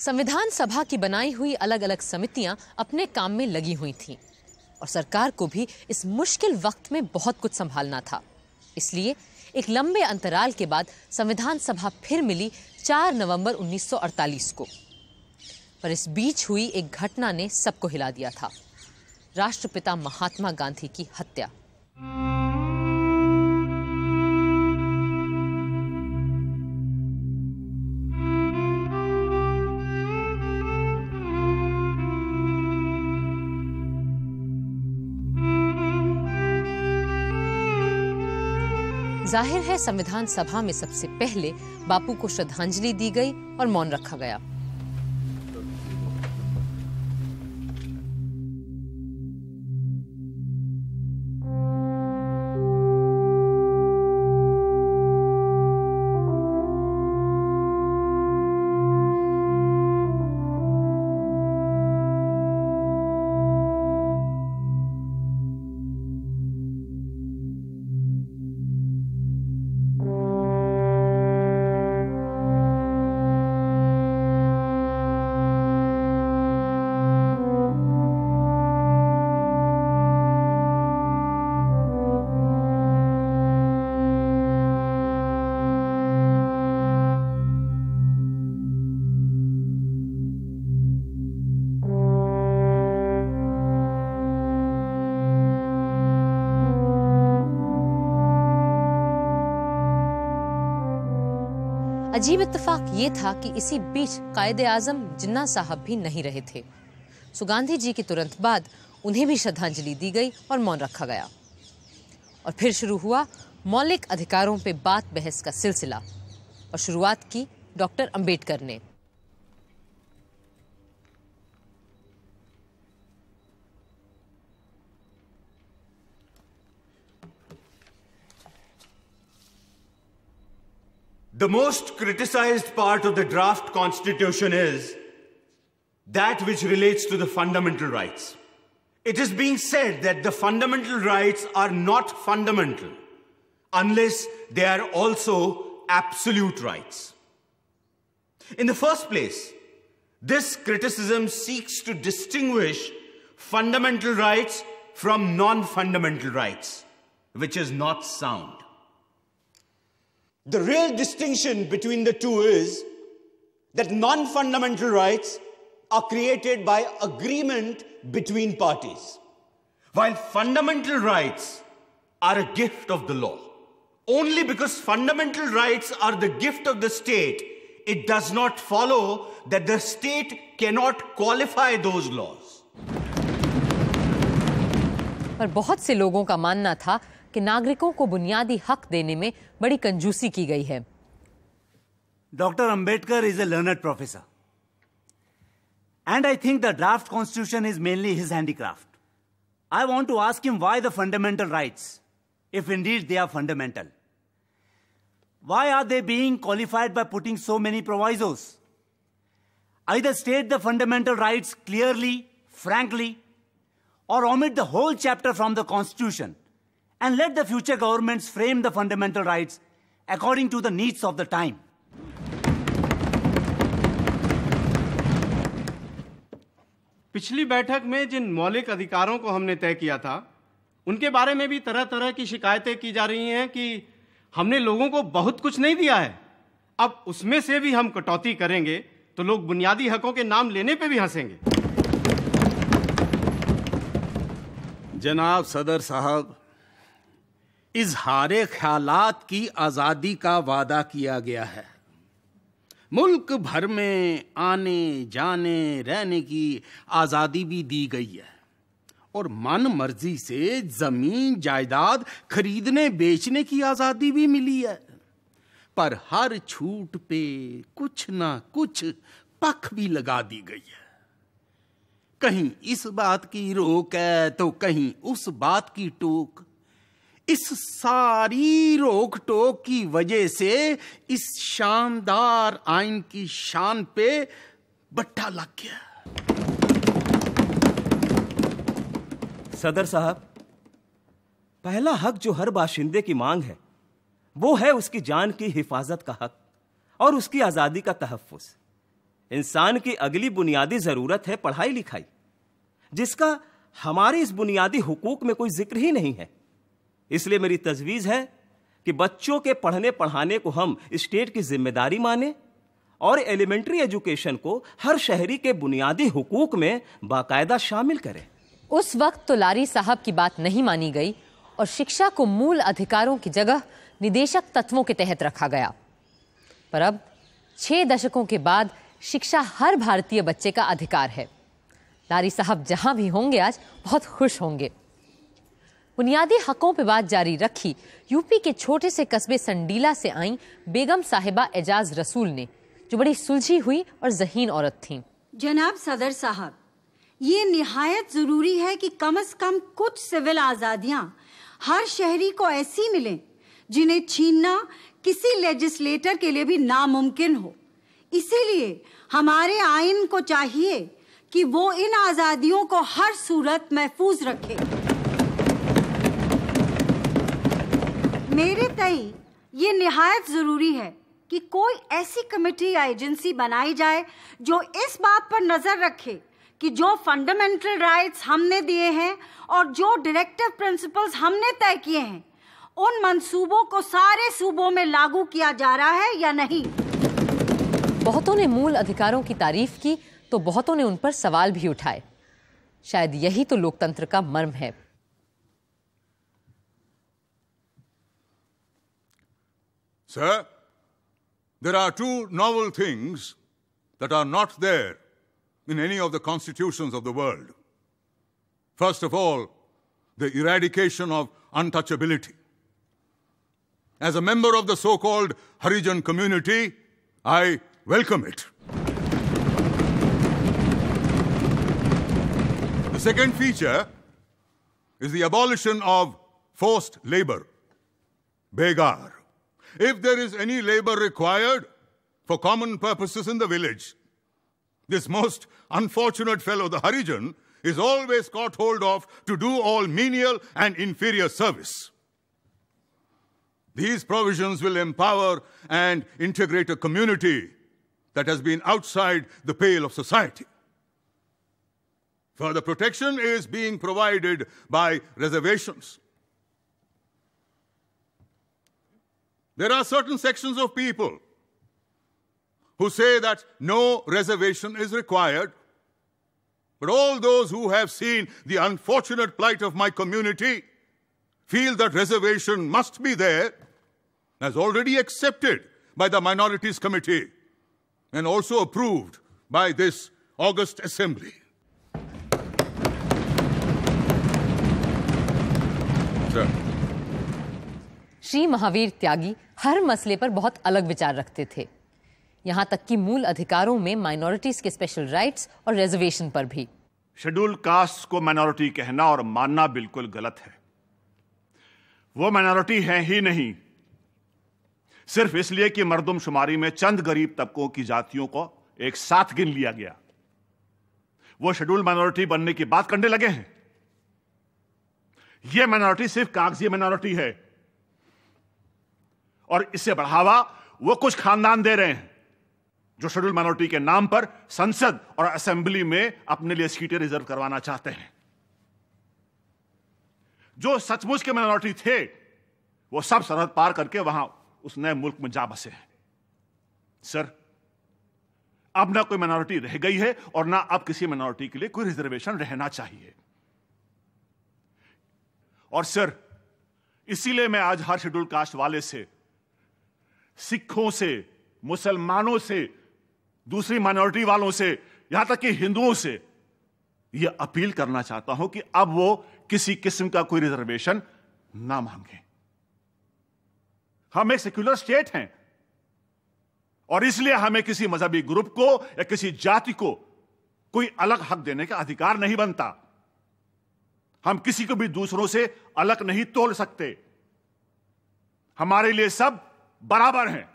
संविधान सभा की बनाई हुई अलग अलग समितियां अपने काम में लगी हुई थीं और सरकार को भी इस मुश्किल वक्त में बहुत कुछ संभालना था। इसलिए एक लंबे अंतराल के बाद संविधान सभा फिर मिली 4 नवंबर 1948 को। पर इस बीच हुई एक घटना ने सबको हिला दिया था, राष्ट्रपिता महात्मा गांधी की हत्या। जाहिर है संविधान सभा में सबसे पहले बापू को श्रद्धांजलि दी गई और मौन रखा गया। अजीब इत्तेफाक ये था कि इसी बीच कायदे आजम जिन्ना साहब भी नहीं रहे थे। सो गांधी जी के तुरंत बाद उन्हें भी श्रद्धांजलि दी गई और मौन रखा गया। और फिर शुरू हुआ मौलिक अधिकारों पे बात बहस का सिलसिला और शुरुआत की डॉक्टर अंबेडकर ने। The most criticized part of the draft constitution is that which relates to the fundamental rights. It is being said that the fundamental rights are not fundamental unless they are also absolute rights. In the first place, this criticism seeks to distinguish fundamental rights from non-fundamental rights, which is not sound. The real distinction between the two is that non-fundamental rights are created by agreement between parties, while fundamental rights are a gift of the law. Only because fundamental rights are the gift of the state, it does not follow that the state cannot qualify those laws. पर बहुत से लोगों का मानना था कि नागरिकों को बुनियादी हक देने में बड़ी कंजूसी की गई है। Dr. Ambedkar is a learned professor. And I think the draft constitution is mainly his handicraft. I want to ask him why the fundamental rights, if indeed they are fundamental. Why are they being qualified by putting so many provisos? Either state the fundamental rights clearly, frankly, or omit the whole chapter from the constitution and let the future governments frame the fundamental rights according to the needs of the time. पिछली बैठक में जिन मौलिक अधिकारों को हमने तय किया था, उनके बारे में भी तरह तरह की शिकायतें की जा रही हैं कि हमने लोगों को बहुत कुछ नहीं दिया है। अब उसमें से भी हम कटौती करेंगे तो लोग बुनियादी हकों के नाम लेने पे भी हंसेंगे। जनाब सदर साहब, इजहारे ख्यालात की आज़ादी का वादा किया गया है। मुल्क भर में आने जाने रहने की आज़ादी भी दी गई है और मन मर्जी से जमीन जायदाद खरीदने बेचने की आज़ादी भी मिली है। पर हर छूट पे कुछ ना कुछ पख भी लगा दी गई है। कहीं इस बात की रोक है तो कहीं उस बात की टोक। इस सारी रोक टोक की वजह से इस शानदार आइन की शान पे बट्टा लग गया। सदर साहब, पहला हक जो हर बाशिंदे की मांग है वो है उसकी जान की हिफाजत का हक और उसकी आजादी का तहफ्फुज। इंसान की अगली बुनियादी जरूरत है पढ़ाई लिखाई, जिसका हमारे इस बुनियादी हुकूक में कोई जिक्र ही नहीं है। इसलिए मेरी तजवीज है कि बच्चों के पढ़ने पढ़ाने को हम स्टेट की जिम्मेदारी माने और एलिमेंट्री एजुकेशन को हर शहरी के बुनियादी हुकूक में बाकायदा शामिल करें। उस वक्त तो लारी साहब की बात नहीं मानी गई और शिक्षा को मूल अधिकारों की जगह निदेशक तत्वों के तहत रखा गया। पर अब 6 दशकों के बाद शिक्षा हर भारतीय बच्चे का अधिकार है। लारी साहब जहां भी होंगे आज बहुत खुश होंगे। बुनियादी हकों पे बात जारी रखी यूपी के छोटे से कस्बे संडीला से आई बेगम साहिबा एजाज रसूल ने, जो बड़ी सुलझी हुई और ज़हीन औरत थीं। जनाब सदर साहब, ये निहायत जरूरी है कि कम से कम कुछ सिविल आजादियां हर शहरी को ऐसी मिलें जिन्हें छीनना किसी लेजिस्लेटर के लिए भी नामुमकिन हो। इसीलिए हमारे आइन को चाहिए कि वो इन आजादियों को हर सूरत महफूज रखे। मेरे तई ये निहायत जरूरी है कि कोई ऐसी कमेटी या एजेंसी बनाई जाए जो इस बात पर नजर रखे कि जो फंडामेंटल राइट्स हमने दिए हैं और जो डायरेक्टिव प्रिंसिपल्स हमने तय किए हैं, उन मंसूबों को सारे सूबों में लागू किया जा रहा है या नहीं। बहुतों ने मूल अधिकारों की तारीफ की तो बहुतों ने उन पर सवाल भी उठाए। शायद यही तो लोकतंत्र का मर्म है। Sir, there are 2 novel things that are not there in any of the constitutions of the world. First of all, the eradication of untouchability. As a member of the so-called Harijan community, I welcome it. The second feature is the abolition of forced labor, begar. If there is any labor required for common purposes in the village, this most unfortunate fellow, the Harijan, is always caught hold of to do all menial and inferior service. These provisions will empower and integrate a community that has been outside the pale of society. Further protection is being provided by reservations. There are certain sections of people who say that no reservation is required, but all those who have seen the unfortunate plight of my community feel that reservation must be there, as already accepted by the Minorities Committee and also approved by this august assembly. Sir. Shri Mahavir त्यागी हर मसले पर बहुत अलग विचार रखते थे, यहां तक कि मूल अधिकारों में माइनॉरिटीज के स्पेशल राइट्स और रिजर्वेशन पर भी। शेड्यूल कास्ट को माइनॉरिटी कहना और मानना बिल्कुल गलत है। वो माइनॉरिटी है ही नहीं, सिर्फ इसलिए कि मर्दमशुमारी में चंद गरीब तबकों की जातियों को एक साथ गिन लिया गया, वो शेड्यूल माइनॉरिटी बनने की बात करने लगे हैं। यह माइनॉरिटी सिर्फ कागजी माइनॉरिटी है और इसे बढ़ावा वो कुछ खानदान दे रहे हैं जो शेड्यूल माइनॉरिटी के नाम पर संसद और असेंबली में अपने लिए सीटें रिजर्व करवाना चाहते हैं। जो सचमुच के माइनॉरिटी थे वो सब सरहद पार करके वहां उस नए मुल्क में जा बसे हैं। सर, अब ना कोई माइनॉरिटी रह गई है और ना अब किसी माइनॉरिटी के लिए कोई रिजर्वेशन रहना चाहिए। और सर, इसीलिए मैं आज हर शेड्यूल कास्ट वाले से, सिखों से, मुसलमानों से, दूसरी माइनॉरिटी वालों से, यहां तक कि हिंदुओं से यह अपील करना चाहता हूं कि अब वो किसी किस्म का कोई रिजर्वेशन ना मांगे। हम एक सेक्युलर स्टेट हैं और इसलिए हमें किसी मजहबी ग्रुप को या किसी जाति को कोई अलग हक देने का अधिकार नहीं बनता। हम किसी को भी दूसरों से अलग नहीं तोल सकते। हमारे लिए सब बराबर हैं।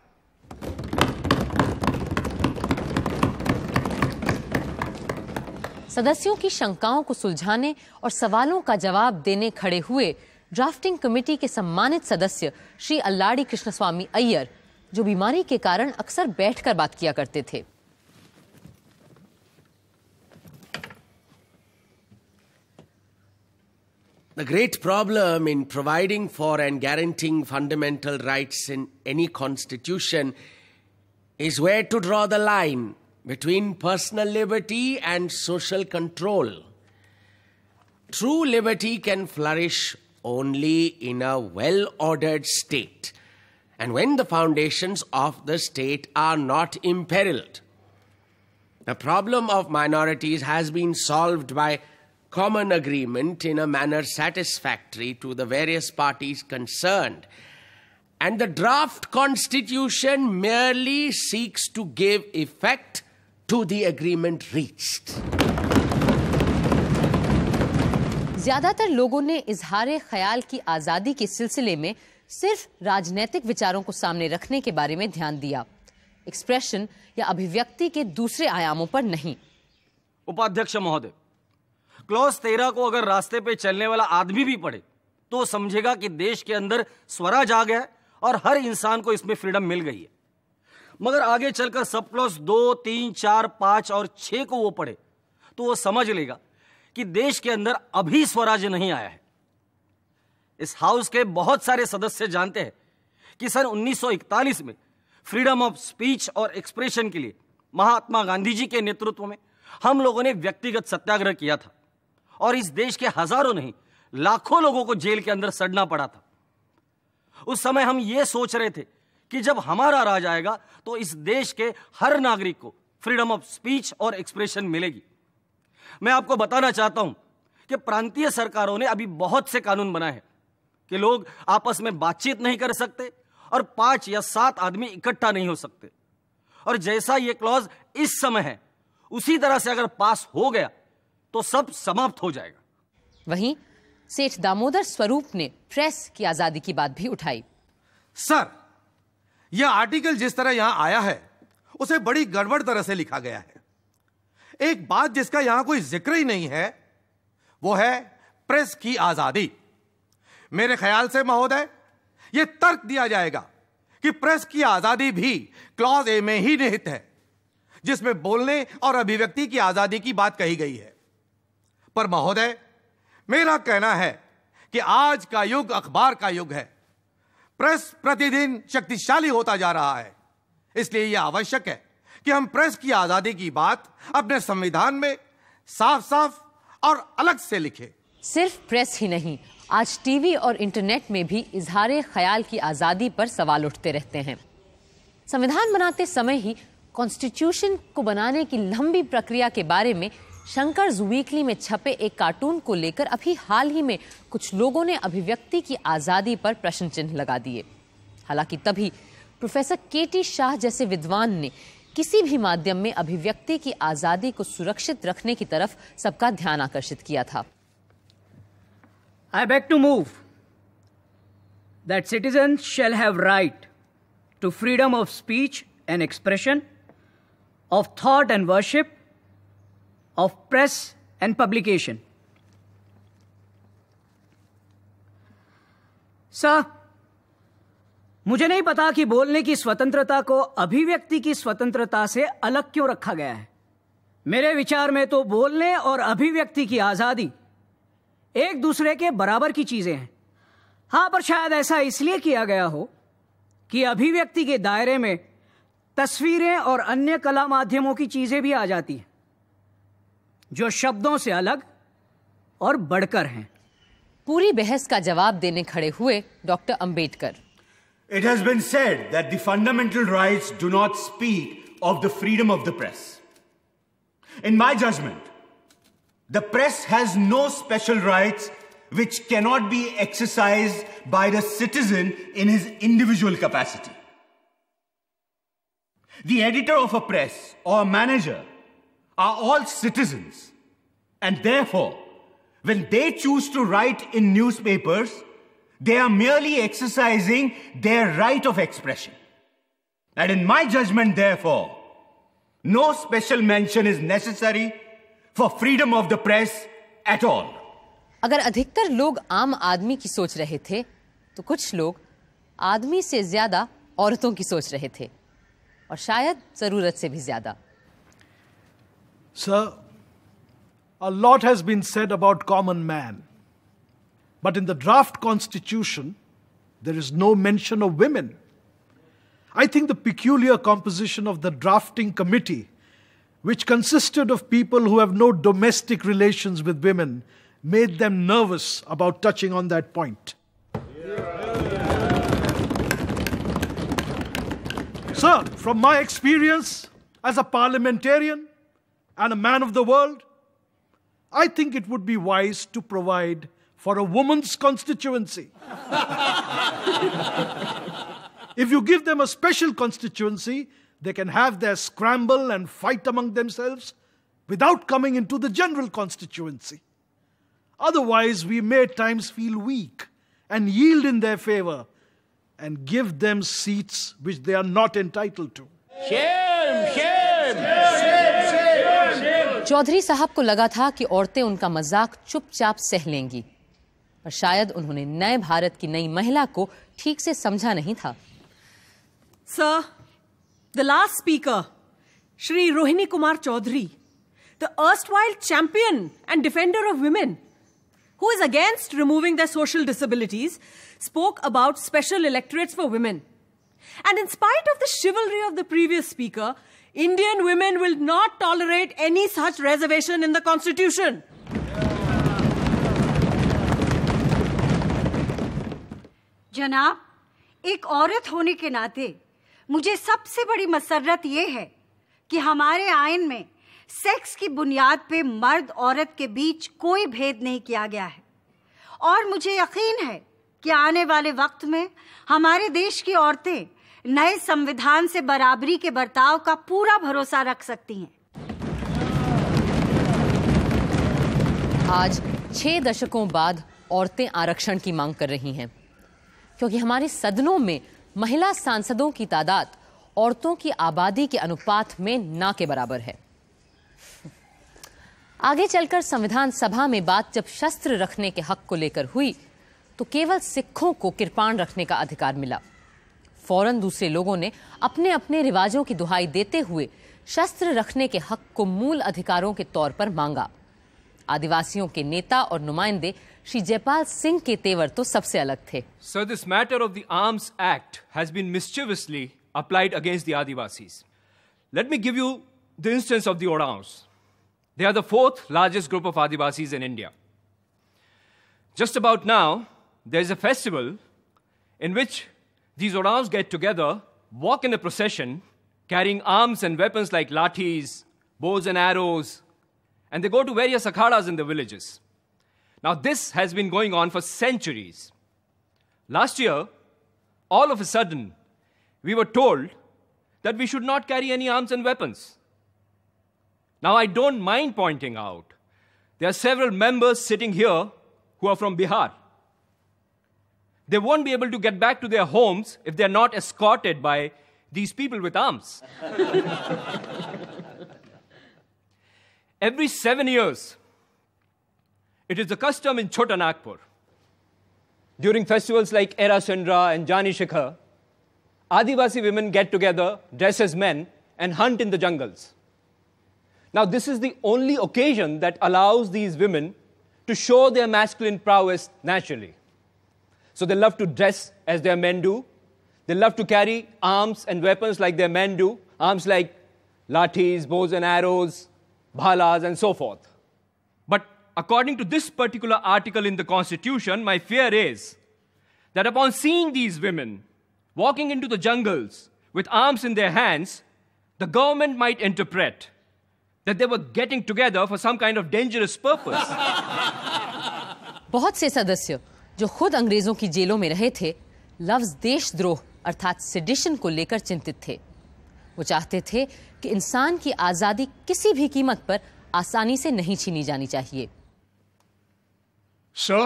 सदस्यों की शंकाओं को सुलझाने और सवालों का जवाब देने खड़े हुए ड्राफ्टिंग कमेटी के सम्मानित सदस्य श्री अल्लाड़ी कृष्णस्वामी अय्यर, जो बीमारी के कारण अक्सर बैठकर बात किया करते थे। The great problem in providing for and guaranteeing fundamental rights in any constitution is where to draw the line between personal liberty and social control. True liberty can flourish only in a well-ordered state, and when the foundations of the state are not imperiled. The problem of minorities has been solved by common agreement in a manner satisfactory to the various parties concerned, and the draft constitution merely seeks to give effect to the agreement reached. ज्यादातर लोगों ने इजहार ख्याल की आजादी के सिलसिले में सिर्फ राजनीतिक विचारों को सामने रखने के बारे में ध्यान दिया, एक्सप्रेशन या अभिव्यक्ति के दूसरे आयामों पर नहीं। उपाध्यक्ष महोदय, क्लॉज 13 को अगर रास्ते पे चलने वाला आदमी भी पढ़े तो वो समझेगा कि देश के अंदर स्वराज आ गया है और हर इंसान को इसमें फ्रीडम मिल गई है। मगर आगे चलकर सब क्लॉज 2, 3, 4, 5 और 6 को वो पढ़े तो वो समझ लेगा कि देश के अंदर अभी स्वराज नहीं आया है। इस हाउस के बहुत सारे सदस्य जानते हैं कि सन 1941 में फ्रीडम ऑफ स्पीच और एक्सप्रेशन के लिए महात्मा गांधी जी के नेतृत्व में हम लोगों ने व्यक्तिगत सत्याग्रह किया था और इस देश के हजारों नहीं लाखों लोगों को जेल के अंदर सड़ना पड़ा था। उस समय हम ये सोच रहे थे कि जब हमारा राज आएगा तो इस देश के हर नागरिक को फ्रीडम ऑफ स्पीच और एक्सप्रेशन मिलेगी। मैं आपको बताना चाहता हूं कि प्रांतीय सरकारों ने अभी बहुत से कानून बनाए हैं कि लोग आपस में बातचीत नहीं कर सकते और 5 या 7 आदमी इकट्ठा नहीं हो सकते, और जैसा ये क्लॉज इस समय है उसी तरह से अगर पास हो गया तो सब समाप्त हो जाएगा। वहीं सेठ दामोदर स्वरूप ने प्रेस की आजादी की बात भी उठाई। सर, यह आर्टिकल जिस तरह यहां आया है उसे बड़ी गड़बड़ तरह से लिखा गया है। एक बात जिसका यहां कोई जिक्र ही नहीं है वो है प्रेस की आजादी। मेरे ख्याल से महोदय यह तर्क दिया जाएगा कि प्रेस की आजादी भी क्लॉज ए में ही निहित है, जिसमें बोलने और अभिव्यक्ति की आजादी की बात कही गई है। पर महोदय, मेरा कहना है कि आज का युग अखबार का युग है। प्रेस प्रतिदिन शक्तिशाली होता जा रहा है, इसलिए यह आवश्यक है कि हम प्रेस की आजादी की बात अपने संविधान में साफ साफ और अलग से लिखें। सिर्फ प्रेस ही नहीं, आज टीवी और इंटरनेट में भी इजहार ख्याल की आजादी पर सवाल उठते रहते हैं। संविधान बनाते समय ही कॉन्स्टिट्यूशन को बनाने की लंबी प्रक्रिया के बारे में शंकर्स वीकली में छपे एक कार्टून को लेकर अभी हाल ही में कुछ लोगों ने अभिव्यक्ति की आजादी पर प्रश्न चिन्ह लगा दिए। हालांकि तभी प्रोफेसर केटी शाह जैसे विद्वान ने किसी भी माध्यम में अभिव्यक्ति की आजादी को सुरक्षित रखने की तरफ सबका ध्यान आकर्षित किया था। I beg to move that citizens shall have right to freedom of speech and expression, of thought and worship, of press and publication. Sir, मुझे नहीं पता कि बोलने की स्वतंत्रता को अभिव्यक्ति की स्वतंत्रता से अलग क्यों रखा गया है। मेरे विचार में तो बोलने और अभिव्यक्ति की आजादी एक दूसरे के बराबर की चीजें हैं। हां, पर शायद ऐसा इसलिए किया गया हो कि अभिव्यक्ति के दायरे में तस्वीरें और अन्य कला माध्यमों की चीजें भी आ जाती हैं जो शब्दों से अलग और बढ़कर हैं। पूरी बहस का जवाब देने खड़े हुए doctor Ambedkar. It has been said that the fundamental rights do not speak of the freedom of the press. In my judgment, the press has no special rights which cannot be exercised by the citizen in his individual capacity. The editor of a press or a manager are all citizens, and therefore, when they choose to write in newspapers, they are merely exercising their right of expression. And in my judgment, therefore, no special mention is necessary for freedom of the press at all. अगर अधिकतर लोग आम आदमी की सोच रहे थे तो कुछ लोग आदमी से ज्यादा औरतों की सोच रहे थे, और शायद जरूरत से भी ज्यादा। Sir, a lot has been said about common man. But in the draft constitution, there is no mention of women. I think the peculiar composition of the drafting committee, which consisted of people who have no domestic relations with women, made them nervous about touching on that point. Sir, from my experience as a parliamentarian and a man of the world, I think it would be wise to provide for a woman's constituency. If you give them a special constituency, they can have their scramble and fight among themselves without coming into the general constituency. Otherwise, we may at times feel weak and yield in their favor and give them seats which they are not entitled to. Chaudhary साहब को लगा था कि औरतें उनका मजाक चुपचाप सह लेंगी, पर शायद उन्होंने नए भारत की नई महिला को ठीक से समझा नहीं था। Sir, the last speaker, Shri Rohini Kumar Chaudhary, the erstwhile champion and defender of women, who is against removing their social disabilities, spoke about special electorates for women. And in spite of the chivalry of the previous speaker, Indian women will not tolerate any such reservation in the Constitution. जनाब, एक औरत होने के नाते मुझे सबसे बड़ी मसर्रत ये है कि हमारे आइन में सेक्स की बुनियाद पे मर्द औरत के बीच कोई भेद नहीं किया गया है और मुझे यकीन है कि आने वाले वक्त में हमारे देश की औरतें नए संविधान से बराबरी के बर्ताव का पूरा भरोसा रख सकती हैं। आज 6 दशकों बाद औरतें आरक्षण की मांग कर रही हैं, क्योंकि हमारे सदनों में महिला सांसदों की तादाद औरतों की आबादी के अनुपात में ना के बराबर है। आगे चलकर संविधान सभा में बात जब शस्त्र रखने के हक को लेकर हुई तो केवल सिखों को किरपान रखने का अधिकार मिला। फौरन दूसरे लोगों ने अपने अपने रिवाजों की दुहाई देते हुए शस्त्र रखने के हक को मूल अधिकारों के तौर पर मांगा। आदिवासियों के नेता और नुमाइंदे श्री जयपाल सिंह के तेवर तो सबसे अलग थे। Sir, this matter of the Arms Act has been mischievously applied against the Adivasis. Let me give you the instance of the Oraons. They are the 4th largest group of Adivasis in India. Just about now, there is a festival in which these Oraons get together, walk in a procession, carrying arms and weapons like lathis, bows and arrows, and they go to various akhadas in the villages. Now, this has been going on for centuries. Last year, all of a sudden, we were told that we should not carry any arms and weapons. Now, I don't mind pointing out, there are several members sitting here who are from Bihar. They won't be able to get back to their homes if they're not escorted by these people with arms. Every 7 years, it is the custom in Chota Nagpur, during festivals like Era Sindra and Jani Shikhar, Adivasi women get together, dress as men, and hunt in the jungles. Now, this is the only occasion that allows these women to show their masculine prowess naturally. So they love to dress as their men do. They love to carry arms and weapons like their men do, arms like lathis, bows and arrows, bhalas, and so forth. But according to this particular article in the Constitution, my fear is that upon seeing these women walking into the jungles with arms in their hands, the government might interpret that they were getting together for some kind of dangerous purpose. बहुत से सदस्य जो खुद अंग्रेजों की जेलों में रहे थे, लफ्ज देशद्रोह अर्थात सेडिशन को लेकर चिंतित थे। वो चाहते थे कि इंसान की आजादी किसी भी कीमत पर आसानी से नहीं छीनी जानी चाहिए। Sir,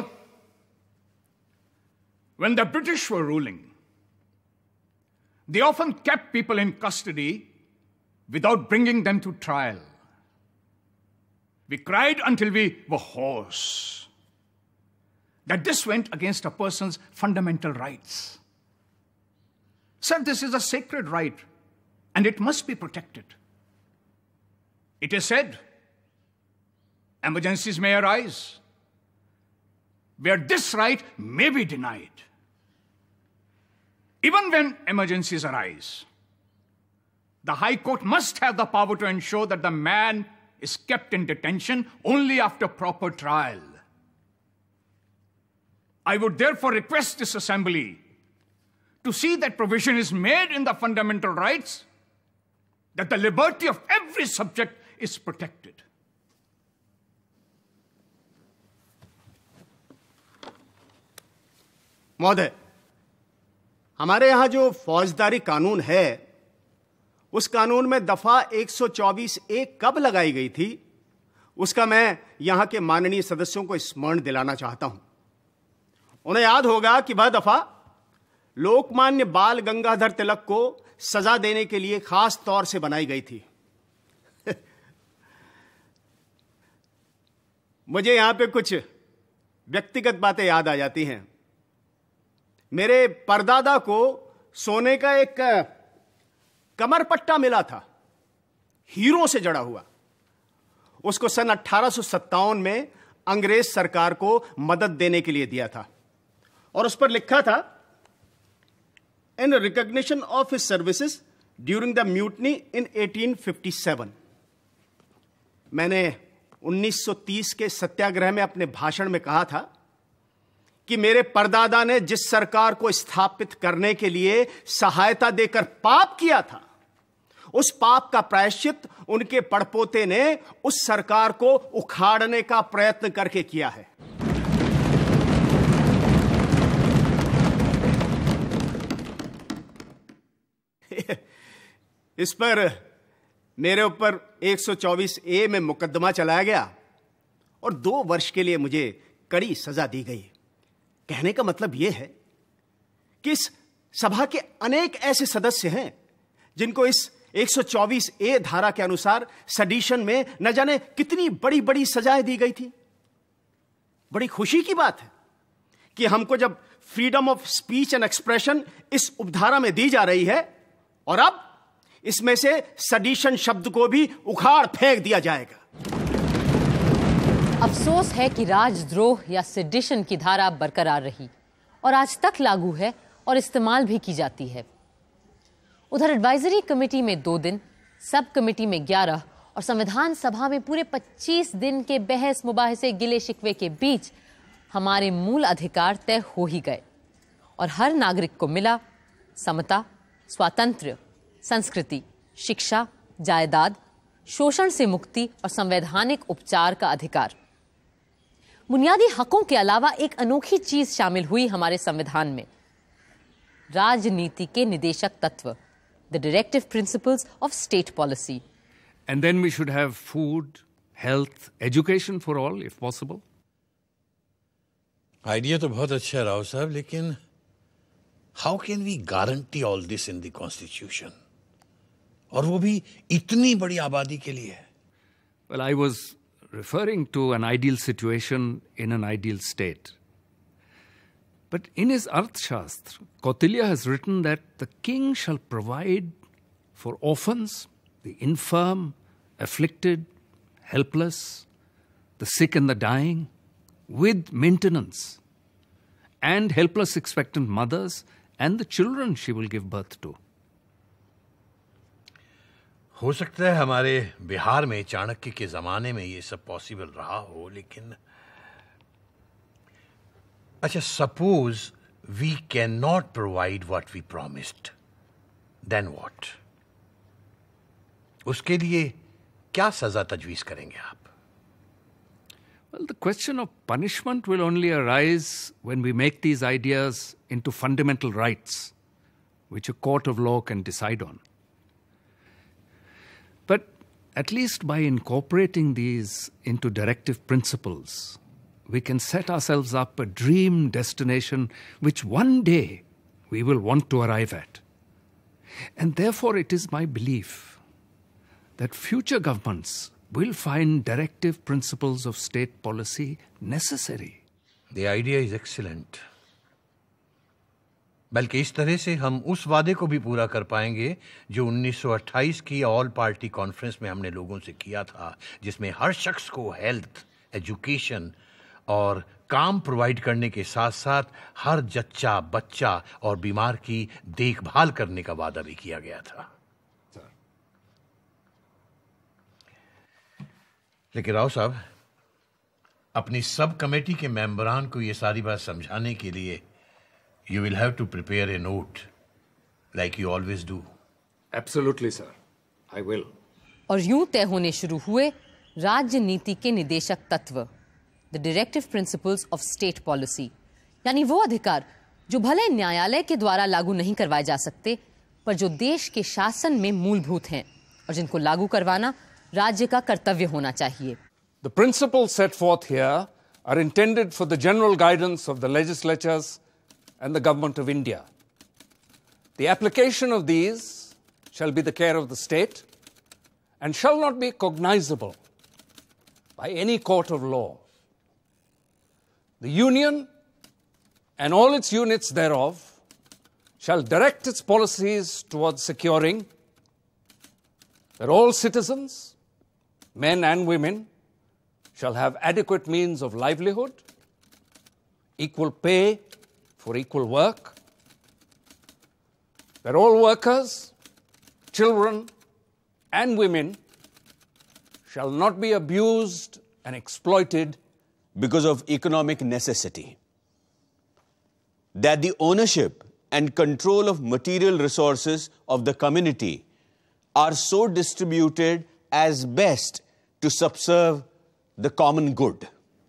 when the British were ruling, they often kept people in custody without bringing them to trial. We cried until we were hoarse that this went against a person's fundamental rights. Sir, this is a sacred right and it must be protected. It is said, emergencies may arise, where this right may be denied. Even when emergencies arise, the High Court must have the power to ensure that the man is kept in detention only after proper trial. I would therefore request this assembly to see that provision is made in the fundamental rights that the liberty of every subject is protected. महोदय, हमारे यहां जो फौजदारी कानून है, उस कानून में दफा 124A कब लगाई गई थी, उसका मैं यहां के माननीय सदस्यों को स्मरण दिलाना चाहता हूं। उन्हें याद होगा कि वह दफा लोकमान्य बाल गंगाधर तिलक को सजा देने के लिए खास तौर से बनाई गई थी। मुझे यहां पे कुछ व्यक्तिगत बातें याद आ जाती हैं। मेरे परदादा को सोने का एक कमरपट्टा मिला था, हीरों से जड़ा हुआ। उसको सन 1857 में अंग्रेज सरकार को मदद देने के लिए दिया था और उस पर लिखा था, in recognition of his services during the mutiny in 1857। मैंने 1930 के सत्याग्रह में अपने भाषण में कहा था कि मेरे परदादा ने जिस सरकार को स्थापित करने के लिए सहायता देकर पाप किया था, उस पाप का प्रायश्चित उनके पड़पोते ने उस सरकार को उखाड़ने का प्रयत्न करके किया है। इस पर मेरे ऊपर 124A में मुकदमा चलाया गया और 2 वर्ष के लिए मुझे कड़ी सजा दी गई। कहने का मतलब यह है कि इस सभा के अनेक ऐसे सदस्य हैं जिनको इस 124A धारा के अनुसार सेडिशन में न जाने कितनी बड़ी बड़ी सजाएं दी गई थी। बड़ी खुशी की बात है कि हमको जब freedom of speech and expression इस उपधारा में दी जा रही है और अब इसमें से सेडिशन शब्द को भी उखाड़ फेंक दिया जाएगा। अफसोस है कि राजद्रोह या सेडिशन की धारा बरकरार रही और आज तक लागू है और इस्तेमाल भी की जाती है। उधर एडवाइजरी कमेटी में 2 दिन, सब कमेटी में 11 और संविधान सभा में पूरे 25 दिन के बहस मुबाहिसे गिले शिकवे के बीच हमारे मूल अधिकार तय हो ही गए और हर नागरिक को मिला समता, स्वातंत्र्य, संस्कृति, शिक्षा, जायदाद, शोषण से मुक्ति और संवैधानिक उपचार का अधिकार। बुनियादी हकों के अलावा एक अनोखी चीज शामिल हुई हमारे संविधान में, राजनीति के निदेशक तत्व, the directive principles of state policy. And then we should have food, health, education for all, if possible. Idea तो बहुत अच्छा है राव साहब, लेकिन how can we guarantee all this in the constitution? और वो भी इतनी बड़ी आबादी के लिए। Well, I was referring to an ideal situation in an ideal state. But in his Arthashastra, Kautilya has written that the king shall provide for orphans, the infirm, afflicted, helpless, the sick and the dying, with maintenance, and helpless expectant mothers and the children she will give birth to. हो सकता है हमारे बिहार में चाणक्य के जमाने में ये सब पॉसिबल रहा हो, लेकिन अच्छा, suppose we can not provide what we promised, then what? उसके लिए क्या सजा तजवीज करेंगे आप? Well, the question of punishment will only arise when we make these ideas into fundamental rights, which a court of law can decide on. But at least by incorporating these into directive principles, we can set ourselves up a dream destination which one day we will want to arrive at. And therefore it is my belief that future governments will find directive principles of state policy necessary. The idea is excellent. बल्कि इस तरह से हम उस वादे को भी पूरा कर पाएंगे जो 1928 की ऑल पार्टी कॉन्फ्रेंस में हमने लोगों से किया था, जिसमें हर शख्स को हेल्थ, एजुकेशन और काम प्रोवाइड करने के साथ साथ हर जच्चा, बच्चा और बीमार की देखभाल करने का वादा भी किया गया था। लेकिन राव साहब, अपनी सब कमेटी के मेंबरान को यह सारी बात समझाने के लिए you will have to prepare a note like you always do. Absolutely sir, I will. और यूं तय होने शुरू हुए राज्य नीति के निदेशक तत्व, the directive principles of state policy, यानी वो अधिकार जो भले न्यायालय के द्वारा लागू नहीं करवाए जा सकते, पर जो देश के शासन में मूलभूत हैं और जिनको लागू करवाना राज्य का कर्तव्य होना चाहिए। The principles set forth here are intended for the general guidance of the legislatures and the government of India. The application of these shall be the care of the state and shall not be cognizable by any court of law. The Union and all its units thereof shall direct its policies towards securing that all citizens, men and women, shall have adequate means of livelihood, equal pay for equal work, that all workers, children and women shall not be abused and exploited because of economic necessity, that the ownership and control of material resources of the community are so distributed as best to subserve the common good.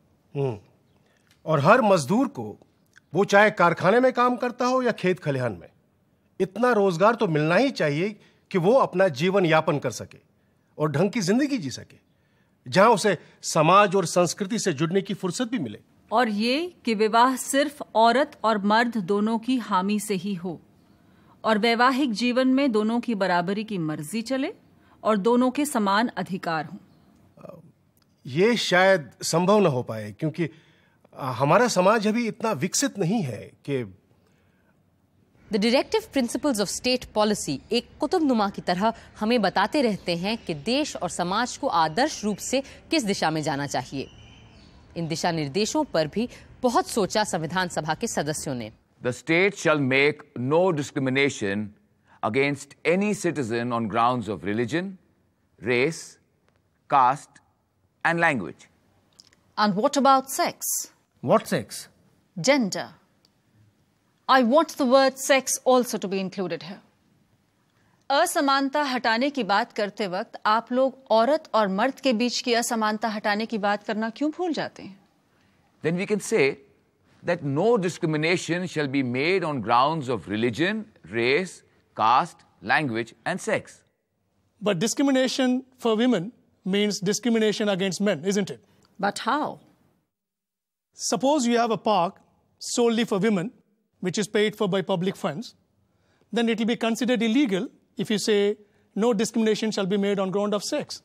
और हर मजदूर को, वो चाहे कारखाने में काम करता हो या खेत खलिहान में, इतना रोजगार तो मिलना ही चाहिए कि वो अपना जीवन यापन कर सके और ढंग की जिंदगी जी सके, जहां उसे समाज और संस्कृति से जुड़ने की फुर्सत भी मिले। और ये कि विवाह सिर्फ औरत और मर्द दोनों की हामी से ही हो और वैवाहिक जीवन में दोनों की बराबरी की मर्जी चले और दोनों के समान अधिकार हों। ये शायद संभव न हो पाए क्योंकि हमारा समाज अभी इतना विकसित नहीं है कि the directive principles of state policy एक कुतुबनुमा की तरह हमें बताते रहते हैं कि देश और समाज को आदर्श रूप से किस दिशा में जाना चाहिए। इन दिशा निर्देशों पर भी बहुत सोचा संविधान सभा के सदस्यों ने। The state shall make no discrimination against any citizen on grounds of religion, race, caste and language. And what about sex? What sex? Gender. I want the word sex also to be included here. असमानता हटाने की बात करते वक्त आप लोग औरत और मर्द के बीच की असमानता हटाने की बात करना क्यों भूल जाते हैं? Then we can say that no discrimination shall be made on grounds of religion, race, caste, language and sex. But discrimination for women means discrimination against men, isn't it? But how? Suppose you have a park solely for women, which is paid for by public funds, then it will be considered illegal if you say no discrimination shall be made on ground of sex.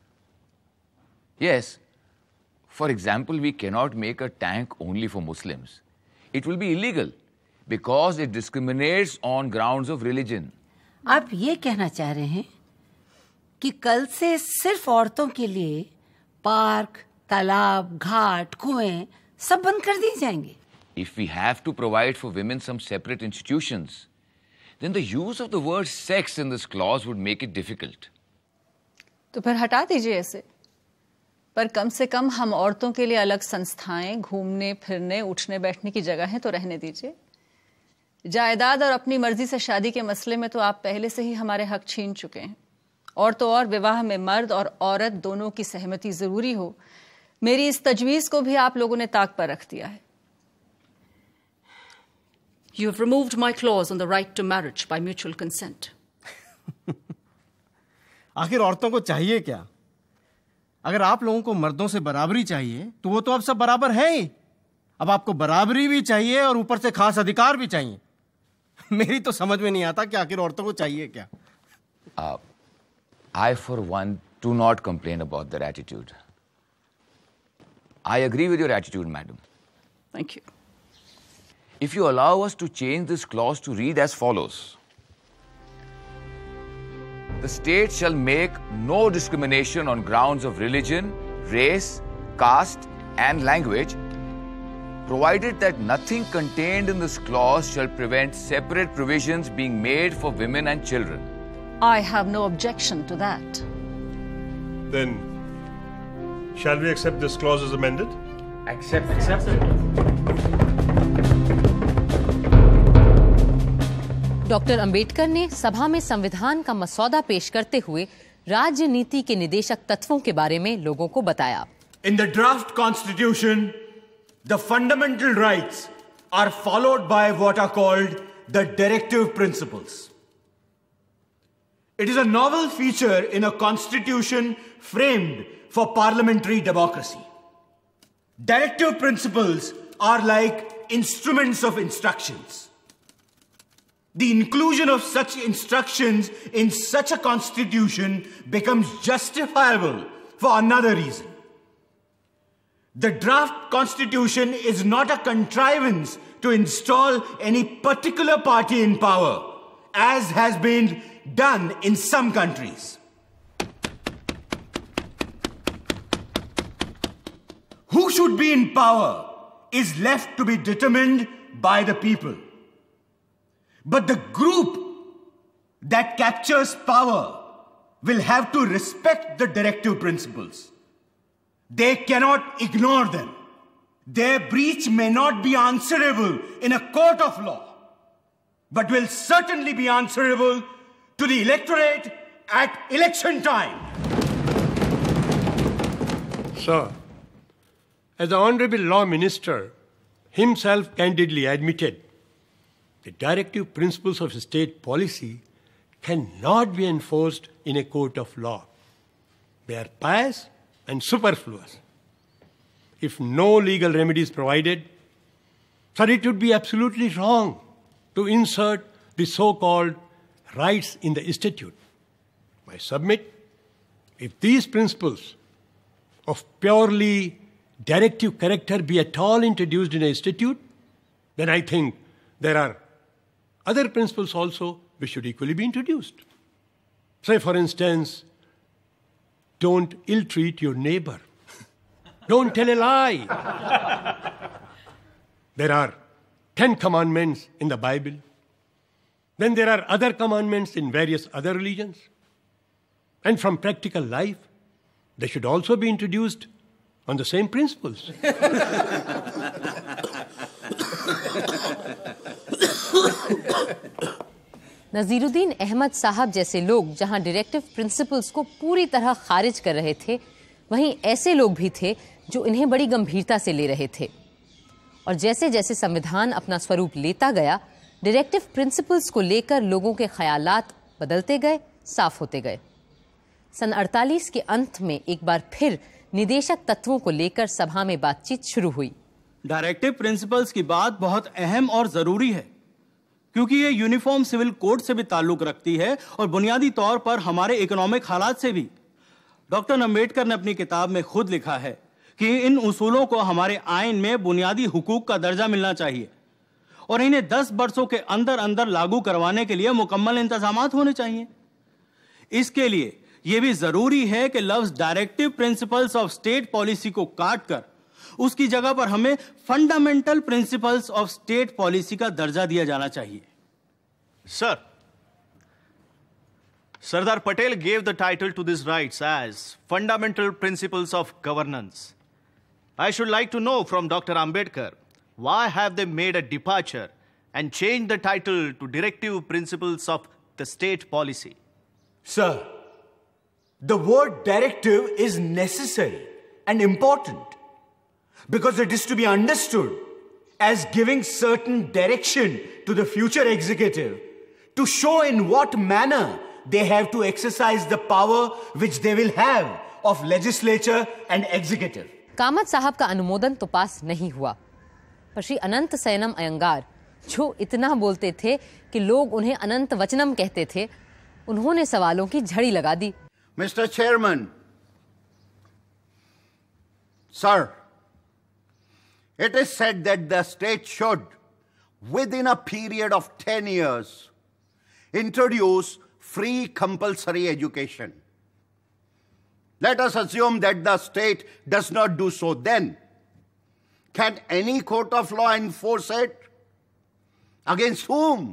Yes. For example, we cannot make a tank only for Muslims. It will be illegal because it discriminates on grounds of religion. आप ये कहना चाह रहे हैं कि कल से सिर्फ औरतों के लिए पार्क, तालाब, घाट, कुएं सब बंद कर दिए जाएंगे? If we have to provide for women some separate institutions, then the use of the word sex in this clause would make it difficult. तो फिर हटा दीजिए इसे। पर कम से कम हम औरतों के लिए अलग संस्थाएं, घूमने फिरने, उठने बैठने की जगहें तो रहने दीजिए। जायदाद और अपनी मर्जी से शादी के मसले में तो आप पहले से ही हमारे हक छीन चुके हैं। और तो और विवाह में मर्द और औरत दोनों की सहमति जरूरी हो, मेरी इस तजवीज को भी आप लोगों ने ताक पर रख दिया है। You have removed my clause on the right to marriage by mutual consent. आखिर औरतों को चाहिए क्या? अगर आप लोगों को मर्दों से बराबरी चाहिए तो वो तो अब सब बराबर है ही। अब आपको बराबरी भी चाहिए और ऊपर से खास अधिकार भी चाहिए। मेरी तो समझ में नहीं आता कि आखिर औरतों को चाहिए क्या। I for one do not complain about their attitude. I agree with your attitude, madam. Thank you. If you allow us to change this clause to read as follows. The state shall make no discrimination on grounds of religion, race, caste and language, provided that nothing contained in this clause shall prevent separate provisions being made for women and children. I have no objection to that. Then, shall we accept this clause as amended? Accept it. Doctor Ambedkar ने सभा में संविधान का मसौदा पेश करते हुए राजनीति के निदेशक तत्वों के बारे में लोगों को बताया। In the draft constitution, the fundamental rights are followed by what are called the directive principles. It is a novel feature in a constitution framed for parliamentary democracy. Directive principles are like instruments of instructions. The inclusion of such instructions in such a constitution becomes justifiable for another reason. The draft constitution is not a contrivance to install any particular party in power, as has been done in some countries. Who should be in power is left to be determined by the people. But the group that captures power will have to respect the directive principles. They cannot ignore them. Their breach may not be answerable in a court of law, but will certainly be answerable to the electorate at election time. Sir, as the Honorable Law Minister himself candidly admitted, the directive principles of state policy cannot be enforced in a court of law. They are pious and superfluous. If no legal remedy is provided, sir, it would be absolutely wrong to insert the so-called rights in the statute. I submit, if these principles of purely directive character be at all introduced in a statute, then I think there are other principles also which should equally be introduced. Say, for instance, don't ill-treat your neighbor. Don't tell a lie. There are 10 commandments in the Bible. Then there are other commandments in various other religions. And from practical life, they should also be introduced on the same principles. Naziruddin Ahmad साहब जैसे लोग जहां directive principles को पूरी तरह खारिज कर रहे थे, वहीं ऐसे लोग भी थे जो इन्हें बड़ी गंभीरता से ले रहे थे। और जैसे जैसे संविधान अपना स्वरूप लेता गया, डायरेक्टिव प्रिंसिपल्स को लेकर लोगों के ख्यालात बदलते गए, साफ होते गए। सन 48 के अंत में एक बार फिर निदेशक तत्वों को लेकर सभा में बातचीत शुरू हुई। डायरेक्टिव प्रिंसिपल्स की बात बहुत अहम और जरूरी है, क्योंकि ये यूनिफॉर्म सिविल कोड से भी ताल्लुक रखती है और बुनियादी तौर पर हमारे इकोनॉमिक हालात से भी। डॉक्टर अंबेडकर ने अपनी किताब में खुद लिखा है कि इन उसूलों को हमारे आइन में बुनियादी हुकूक का दर्जा मिलना चाहिए और इन्हें 10 वर्षों के अंदर अंदर लागू करवाने के लिए मुकम्मल इंतजामात होने चाहिए। इसके लिए यह भी जरूरी है कि लफ्ज directive principles of state policy को काट कर उसकी जगह पर हमें fundamental principles of state policy का दर्जा दिया जाना चाहिए। Sir, Sardar Patel gave the title to these rights as Fundamental Principles of Governance. I should like to know from Dr. Ambedkar, why have they made a departure and changed the title to Directive Principles of the State Policy? Sir, the word directive is necessary and important because it is to be understood as giving certain direction to the future executive to show in what manner they have to exercise the power which they will have of legislature and executive. Kamat साहब का अनुमोदन तो पास नहीं हुआ, पर श्री अनंत सैनम अयंगार, जो इतना बोलते थे कि लोग उन्हें अनंत वचनम कहते थे, उन्होंने सवालों की झड़ी लगा दी। Mr. Chairman, sir, it is said that the state should, within a period of 10 years, introduce free compulsory education. Let us assume that the state does not do so then. Can any court of law enforce it? Against whom?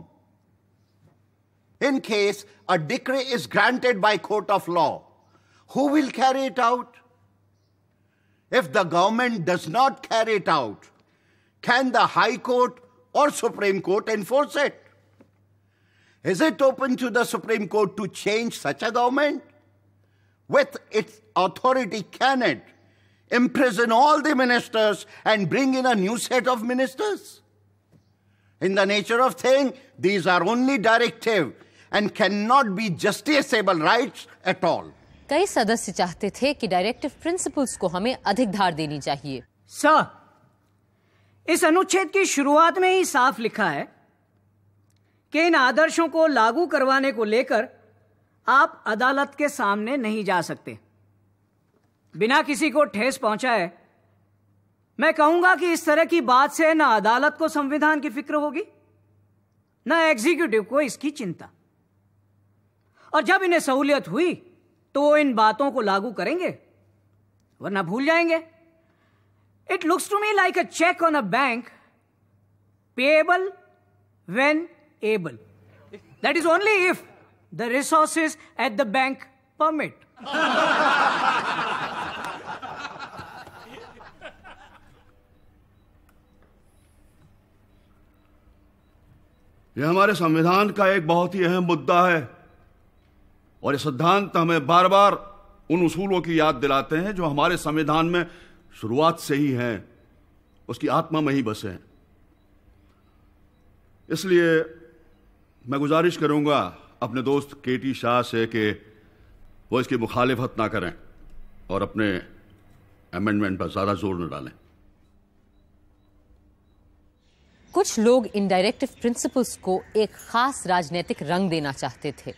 In case a decree is granted by court of law, who will carry it out? If the government does not carry it out, can the High Court or Supreme Court enforce it? Is it open to the Supreme Court to change such a government? With its authority, can it imprison all the ministers and bring in a new set of ministers? In the nature of thing, these are only directive and cannot be justiciable rights at all. कई सदस्य चाहते थे कि directive principles को हमें अधिक धार देनी चाहिए। सर, इस अनुच्छेद की शुरुआत में ही साफ लिखा है कि इन आदर्शों को लागू करवाने को लेकर आप अदालत के सामने नहीं जा सकते। बिना किसी को ठेस पहुंचाए मैं कहूंगा कि इस तरह की बात से न अदालत को संविधान की फिक्र होगी, न एग्जीक्यूटिव को इसकी चिंता। और जब इन्हें सहूलियत हुई तो वो इन बातों को लागू करेंगे, वरना भूल जाएंगे। It looks to me like a cheque on a bank, payable when able. That is only if the resources at the bank permit. यह हमारे संविधान का एक बहुत ही अहम मुद्दा है और ये सिद्धांत हमें बार बार उन उसूलों की याद दिलाते हैं जो हमारे संविधान में शुरुआत से ही हैं, उसकी आत्मा में ही बसे हैं। इसलिए मैं गुजारिश करूंगा अपने दोस्त केटी शाह से कि वो इसकी मुखालिफत ना करें और अपने अमेंडमेंट पर ज्यादा जोर न डालें। कुछ लोग इन डायरेक्टिव प्रिंसिपल्स को एक खास राजनीतिक रंग देना चाहते थे।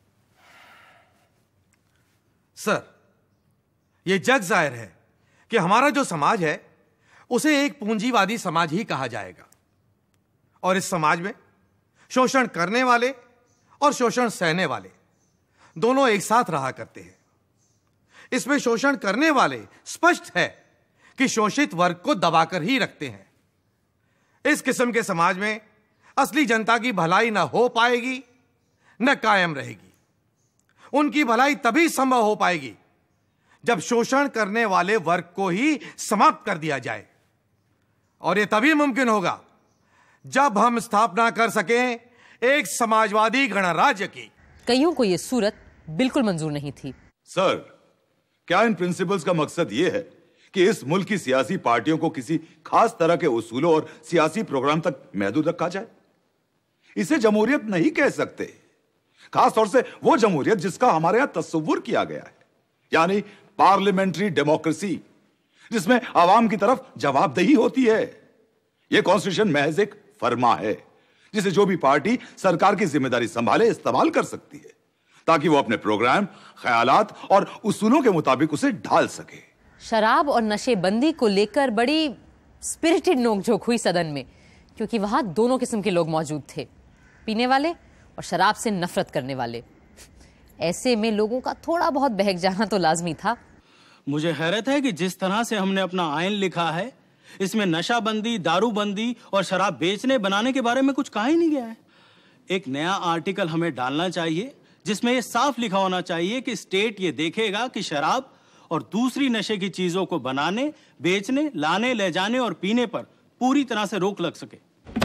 सर, यह जग जाहिर है कि हमारा जो समाज है उसे एक पूंजीवादी समाज ही कहा जाएगा और इस समाज में शोषण करने वाले और शोषण सहने वाले दोनों एक साथ रहा करते हैं। इसमें शोषण करने वाले स्पष्ट है कि शोषित वर्ग को दबाकर ही रखते हैं। इस किस्म के समाज में असली जनता की भलाई न हो पाएगी न कायम रहेगी। उनकी भलाई तभी संभव हो पाएगी जब शोषण करने वाले वर्ग को ही समाप्त कर दिया जाए, और यह तभी मुमकिन होगा जब हम स्थापना कर सकें एक समाजवादी गणराज्य की। कईयों को यह सूरत बिल्कुल मंजूर नहीं थी। सर, क्या इन प्रिंसिपल्स का मकसद यह है कि इस मुल्क की सियासी पार्टियों को किसी खास तरह के उसूलों और सियासी प्रोग्राम तक महदूद रखा जाए? इसे जमहूरियत नहीं कह सकते, खास तौर से वो जमहूरियत जिसका हमारे यहां तस्वुर किया गया है, यानी पार्लियामेंट्री डेमोक्रेसी, जिसमें आवाम की तरफ जवाबदेही होती है। यह कॉन्स्टिट्यूशन महज एक फरमा है जिसे जो भी पार्टी सरकार की जिम्मेदारी संभाले इस्तेमाल कर सकती है ताकि वो अपने प्रोग्राम, ख्यालात और उसूलों के मुताबिक उसे ढाल सके। शराब और नशेबंदी को लेकर बड़ी स्पिरिटेड नोकझोंक हुई सदन में, क्योंकि वहां दोनों किस्म के लोग मौजूद थे, पीने वाले और शराब से नफरत करने वाले। ऐसे में लोगों का थोड़ा बहुत बहक जाना तो लाजमी था। मुझे हैरत है कि जिस तरह से हमने अपना आइन लिखा है, इसमें नशाबंदी, दारूबंदी और शराब बेचने बनाने के बारे में कुछ कहा ही नहीं गया है। एक नया आर्टिकल हमें डालना चाहिए जिसमें यह साफ लिखा होना चाहिए कि स्टेट ये देखेगा कि शराब और दूसरी नशे की चीजों को बनाने, बेचने, लाने, ले जाने और पीने पर पूरी तरह से रोक लग सके।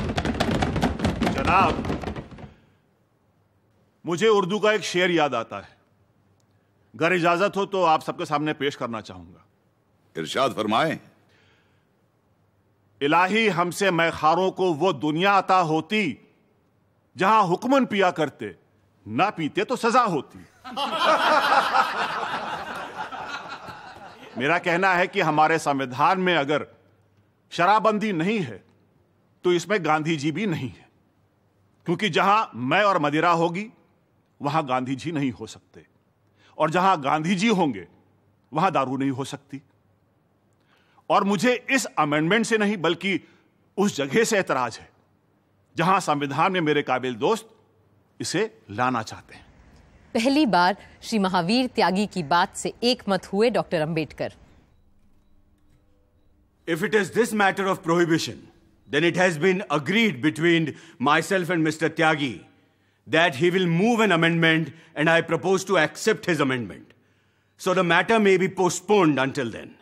जनाब, मुझे उर्दू का एक शेर याद आता है, अगर इजाजत हो तो आप सबके सामने पेश करना चाहूंगा। इरशाद फरमाएं। इलाही हमसे मैखारों को वो दुनिया अता होती जहां हुक्मन पिया करते, ना पीते तो सजा होती। मेरा कहना है कि हमारे संविधान में अगर शराबबंदी नहीं है तो इसमें गांधी जी भी नहीं है, क्योंकि जहां मैं और मदिरा होगी वहां गांधी जी नहीं हो सकते, और जहां गांधी जी होंगे वहां दारू नहीं हो सकती। और मुझे इस अमेंडमेंट से नहीं बल्कि उस जगह से एतराज है जहां संविधान में मेरे काबिल दोस्त इसे लाना चाहते हैं। पहली बार श्री महावीर त्यागी की बात से एक मत हुए doctor Ambedkar. If it is this matter of prohibition, then it has been agreed between myself and Mr. Tyagi that he will move an amendment, and I propose to accept his amendment. So the matter may be postponed until then.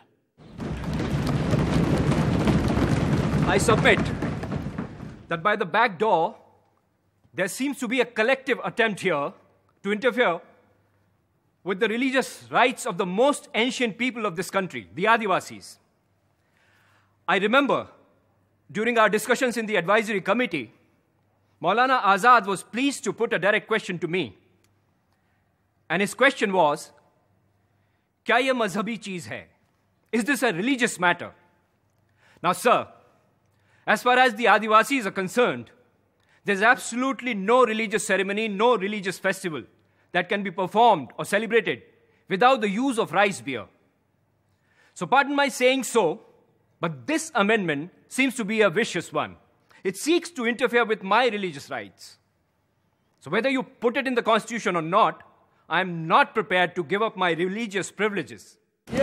I submit that by the back door, there seems to be a collective attempt here to interfere with the religious rights of the most ancient people of this country, the Adivasis. I remember during our discussions in the advisory committee, Maulana Azad was pleased to put a direct question to me. And his question was, "Kya ye mazhabi cheez hai? Is this a religious matter?" Now, sir, as far as the Adivasis are concerned, there's absolutely no religious ceremony, no religious festival that can be performed or celebrated without the use of rice beer. So pardon my saying so, but this amendment seems to be a vicious one. It seeks to interfere with my religious rights. So whether you put it in the Constitution or not, I am not prepared to give up my religious privileges.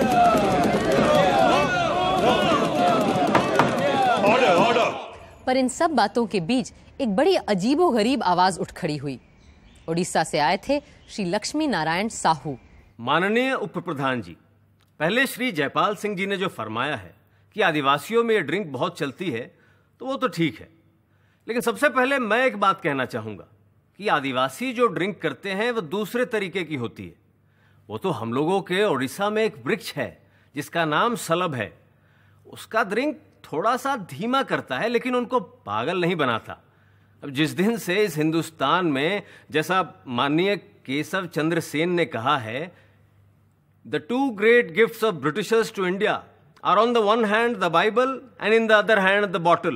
Order. पर इन सब बातों के बीच एक बड़ी अजीबोगरीब आवाज उठ खड़ी हुई। उड़ीसा से आए थे श्री लक्ष्मी नारायण साहू। माननीय उप प्रधान जी, पहले श्री जयपाल सिंह जी ने जो फरमाया है कि आदिवासियों में ये ड्रिंक बहुत चलती है, तो वो तो ठीक है, लेकिन सबसे पहले मैं एक बात कहना चाहूँगा कि आदिवासी जो ड्रिंक करते हैं वो दूसरे तरीके की होती है। वो तो हम लोगों के उड़ीसा में एक वृक्ष है जिसका नाम सलब है। उसका ड्रिंक थोड़ा सा धीमा करता है, लेकिन उनको पागल नहीं बनाता। अब जिस दिन से इस हिंदुस्तान में, जैसा माननीय केशव चंद्र सेन ने कहा है, the two great gifts of Britishers to India are on the one hand the Bible and in the other hand the bottle.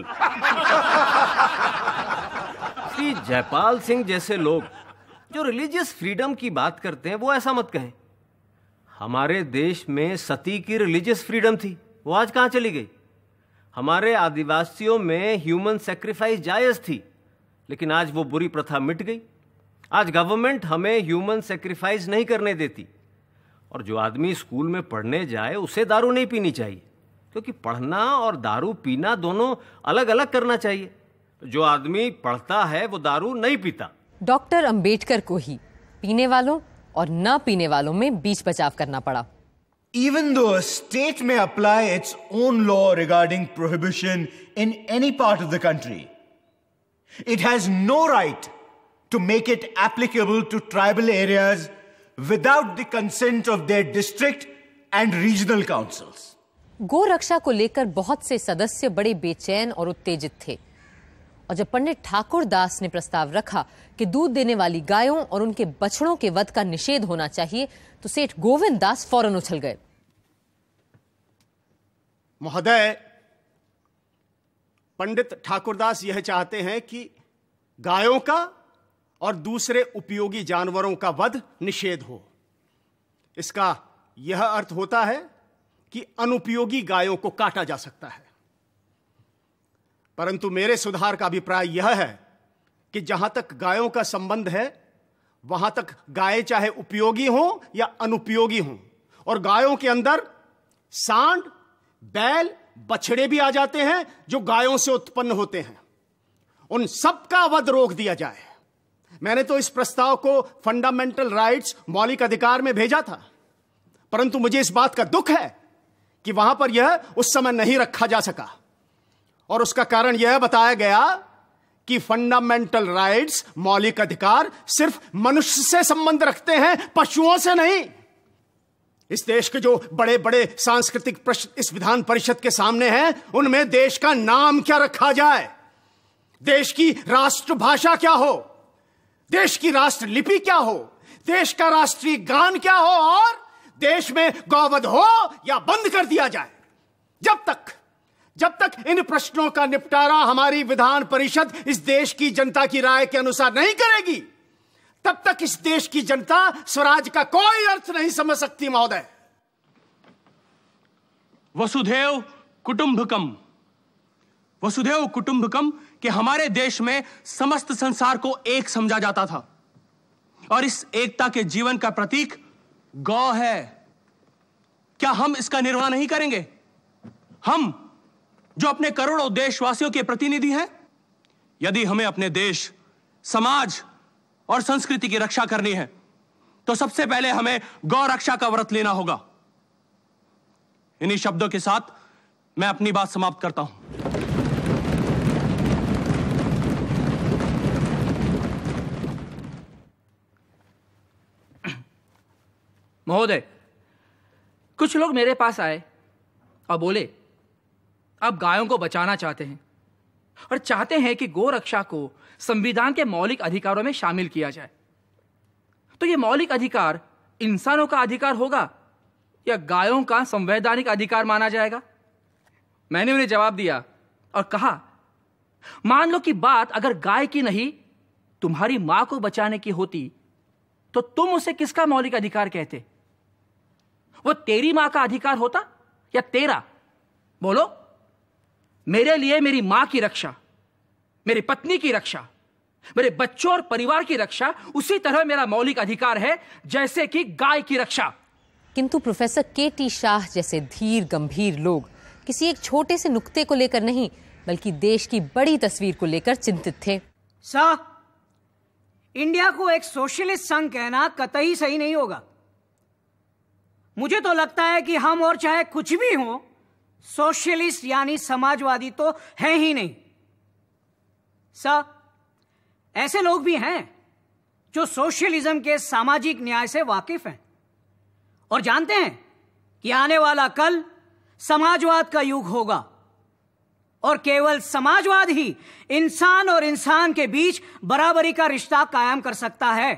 Shri Jaipal Singh जैसे लोग जो रिलीजियस फ्रीडम की बात करते हैं, वो ऐसा मत कहें। हमारे देश में सती की रिलीजियस फ्रीडम थी, वो आज कहाँ चली गई? हमारे आदिवासियों में ह्यूमन सैक्रिफाइस जायज थी, लेकिन आज वो बुरी प्रथा मिट गई। आज गवर्नमेंट हमें ह्यूमन सैक्रिफाइस नहीं करने देती, और जो आदमी स्कूल में पढ़ने जाए उसे दारू नहीं पीनी चाहिए, क्योंकि पढ़ना और दारू पीना दोनों अलग अलग करना चाहिए। जो आदमी पढ़ता है वो दारू नहीं पीता। डॉक्टर अंबेडकर को ही पीने वालों और न पीने वालों में बीच बचाव करना पड़ा। Even though a state may apply its own law regarding prohibition in any part of the country, it has no right to make it applicable to tribal areas without the consent of their district and regional councils. गो रक्षा को लेकर बहुत से सदस्य बड़े बेचैन और उत्तेजित थे, और जब पंडित ठाकुर दास ने प्रस्ताव रखा कि दूध देने वाली गायों और उनके बछड़ों के वध का निषेध होना चाहिए, तो सेठ गोविंद दास फौरन उछल गए। महोदय, पंडित ठाकुरदास यह चाहते हैं कि गायों का और दूसरे उपयोगी जानवरों का वध निषेध हो। इसका यह अर्थ होता है कि अनुपयोगी गायों को काटा जा सकता है। परंतु मेरे सुधार का अभिप्राय यह है कि जहां तक गायों का संबंध है, वहां तक गाय चाहे उपयोगी हो या अनुपयोगी हो, और गायों के अंदर सांड, बैल, बछड़े भी आ जाते हैं जो गायों से उत्पन्न होते हैं, उन सब का वध रोक दिया जाए। मैंने तो इस प्रस्ताव को फंडामेंटल राइट्स, मौलिक अधिकार में भेजा था, परंतु मुझे इस बात का दुख है कि वहां पर यह उस समय नहीं रखा जा सका, और उसका कारण यह बताया गया कि फंडामेंटल राइट्स, मौलिक अधिकार सिर्फ मनुष्य से संबंध रखते हैं, पशुओं से नहीं। इस देश के जो बड़े बड़े सांस्कृतिक प्रश्न इस विधान परिषद के सामने हैं, उनमें देश का नाम क्या रखा जाए, देश की राष्ट्रभाषा क्या हो, देश की राष्ट्र लिपि क्या हो, देश का राष्ट्रीय गान क्या हो, और देश में गौवध हो या बंद कर दिया जाए। जब तक इन प्रश्नों का निपटारा हमारी विधान परिषद इस देश की जनता की राय के अनुसार नहीं करेगी, तब तक इस देश की जनता स्वराज का कोई अर्थ नहीं समझ सकती। महोदय, वसुधैव कुटुंबकम, वसुधैव कुटुंबकम के हमारे देश में समस्त संसार को एक समझा जाता था, और इस एकता के जीवन का प्रतीक गौ है। क्या हम इसका निर्वाह नहीं करेंगे? हम जो अपने करोड़ों देशवासियों के प्रतिनिधि हैं, यदि हमें अपने देश, समाज और संस्कृति की रक्षा करनी है तो सबसे पहले हमें गौ रक्षा का व्रत लेना होगा। इन्हीं शब्दों के साथ मैं अपनी बात समाप्त करता हूं। महोदय, कुछ लोग मेरे पास आए और बोले आप गायों को बचाना चाहते हैं और चाहते हैं कि गौ रक्षा को संविधान के मौलिक अधिकारों में शामिल किया जाए। तो यह मौलिक अधिकार इंसानों का अधिकार होगा या गायों का संवैधानिक अधिकार माना जाएगा? मैंने उन्हें जवाब दिया और कहा, मान लो कि बात अगर गाय की नहीं तुम्हारी मां को बचाने की होती तो तुम उसे किसका मौलिक अधिकार कहते? वो तेरी मां का अधिकार होता या तेरा? बोलो। मेरे लिए मेरी मां की रक्षा, मेरी पत्नी की रक्षा, मेरे बच्चों और परिवार की रक्षा उसी तरह मेरा मौलिक अधिकार है जैसे कि गाय की रक्षा। किंतु प्रोफेसर के.टी. शाह जैसे धीर गंभीर लोग किसी एक छोटे से नुक्ते को लेकर नहीं बल्कि देश की बड़ी तस्वीर को लेकर चिंतित थे। इंडिया को एक सोशलिस्ट संघ कहना कतई सही नहीं होगा। मुझे तो लगता है कि हम और चाहे कुछ भी हो, सोशलिस्ट यानी समाजवादी तो है ही नहीं। ऐसे लोग भी हैं जो सोशलिज्म के सामाजिक न्याय से वाकिफ हैं और जानते हैं कि आने वाला कल समाजवाद का युग होगा और केवल समाजवाद ही इंसान और इंसान के बीच बराबरी का रिश्ता कायम कर सकता है।